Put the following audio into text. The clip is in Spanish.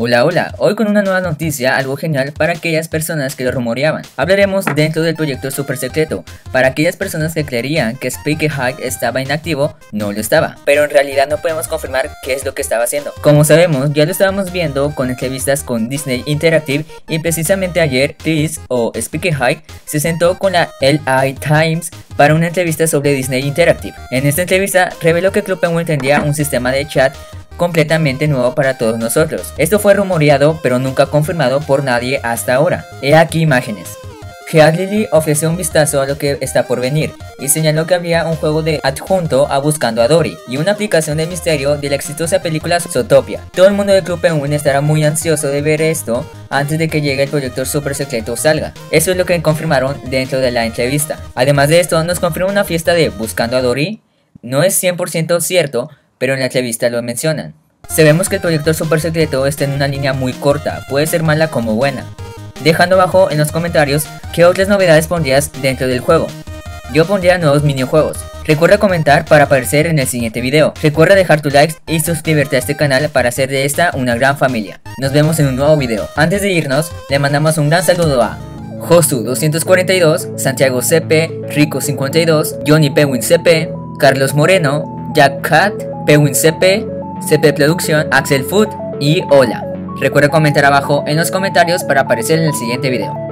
Hola, hola, hoy con una nueva noticia, algo genial para aquellas personas que lo rumoreaban. Hablaremos dentro del proyecto super secreto, para aquellas personas que creerían que Speaky Hike estaba inactivo, no lo estaba. Pero en realidad no podemos confirmar qué es lo que estaba haciendo. Como sabemos, ya lo estábamos viendo con entrevistas con Disney Interactive y precisamente ayer, Chris o Speaky Hike se sentó con la LA Times para una entrevista sobre Disney Interactive. En esta entrevista reveló que Club Penguin tendría un sistema de chat completamente nuevo para todos nosotros. Esto fue rumoreado pero nunca confirmado por nadie hasta ahora. He aquí imágenes. Headley ofreció un vistazo a lo que está por venir y señaló que habría un juego de adjunto a Buscando a Dory y una aplicación de misterio de la exitosa película Zootopia. Todo el mundo del Club Penguin estará muy ansioso de ver esto antes de que llegue el proyecto super secreto salga. Eso es lo que confirmaron dentro de la entrevista. Además de esto, nos confirma una fiesta de Buscando a Dory. No es 100% cierto, pero en la entrevista lo mencionan. Sabemos que el proyecto super secreto está en una línea muy corta, puede ser mala como buena. Dejando abajo en los comentarios qué otras novedades pondrías dentro del juego. Yo pondría nuevos minijuegos. Recuerda comentar para aparecer en el siguiente video. Recuerda dejar tu like y suscribirte a este canal para hacer de esta una gran familia. Nos vemos en un nuevo video. Antes de irnos, le mandamos un gran saludo a Josu242, Santiago CP, Rico52, Johnny Penguin CP, Carlos Moreno, Jack Cat, Penguin CP, CP Producción, Axel Food y Hola. Recuerda comentar abajo en los comentarios para aparecer en el siguiente video.